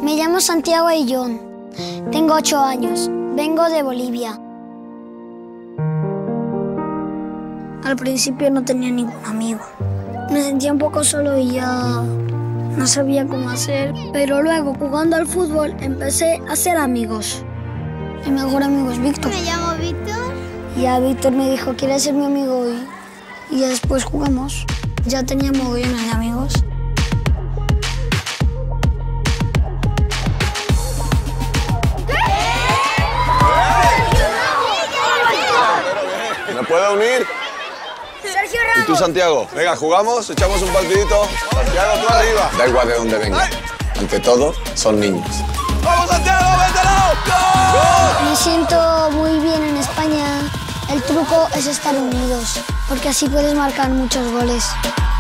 Me llamo Santiago Ayllón. Tengo 8 años. Vengo de Bolivia. Al principio no tenía ningún amigo. Me sentía un poco solo y ya no sabía cómo hacer. Pero luego, jugando al fútbol, empecé a hacer amigos. Mi mejor amigo es Víctor. Me llamo Víctor. Y a Víctor me dijo, ¿quieres ser mi amigo hoy? Y ya después jugamos. Ya teníamos millones de amigos. ¿Me puedo unir? Sergio Ramos. ¿Y tú, Santiago? Venga, jugamos, echamos un partidito. Santiago, tú arriba. Da igual de dónde venga. Ante todo, son niños. ¡Vamos, Santiago, mételo! ¡Gol! Me siento muy bien en España. El truco es estar unidos, porque así puedes marcar muchos goles.